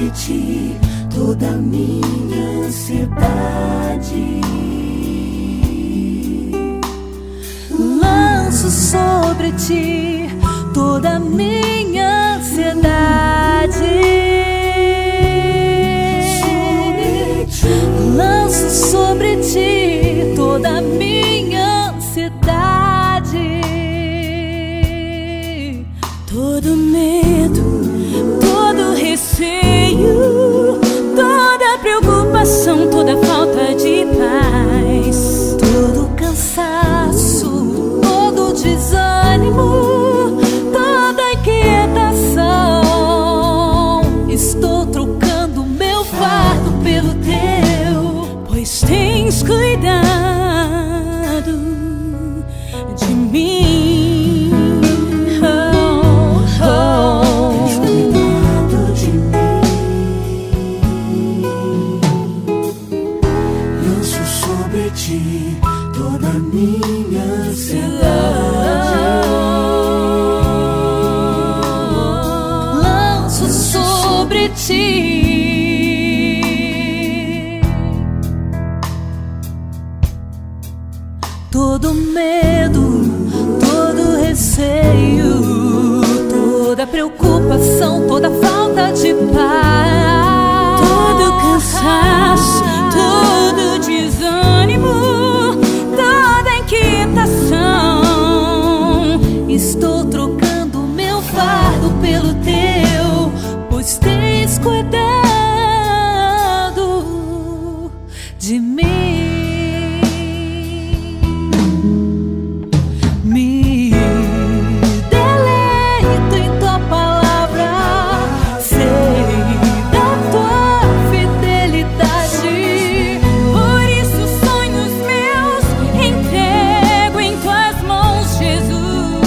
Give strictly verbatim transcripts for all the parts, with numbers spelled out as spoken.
sobre ti toda minha ansiedade. Lanço sobre ti toda minha ansiedade. Sobre ti. Lanço sobre ti toda minha ansiedade. Todo medo, todo receio, toda preocupação, toda falta de paz, todo cansaço, todo desânimo, toda inquietação. Estou trocando meu fardo pelo teu, pois tens cuidado de mim. Toda minha ansiedade. Lanço sobre ti todo medo, todo receio, toda preocupação, toda falta de paz, todo cansaço, todo desânimo, estou trocando meu fardo pelo teu, pois tens cuidado de mim. Me deleito em tua palavra, sei da tua fidelidade. Por isso sonhos meus entrego em tuas mãos, Jesus.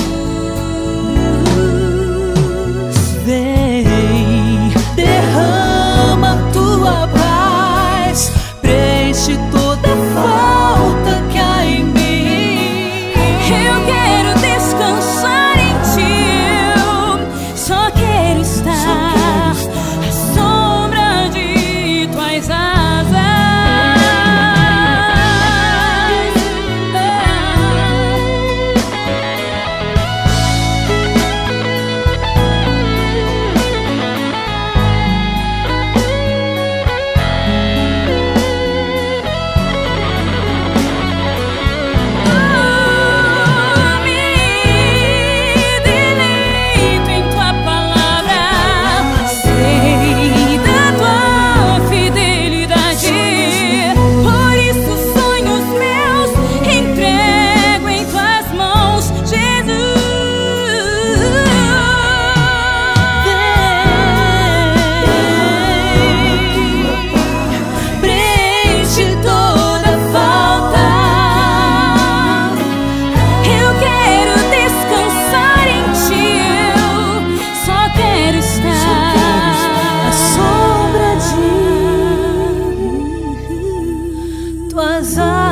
Vem, derrama tua paz, preenche toda falta que há em mim. Eu quero descansar em ti, eu só quero estar à sombra de tuas asas. Was I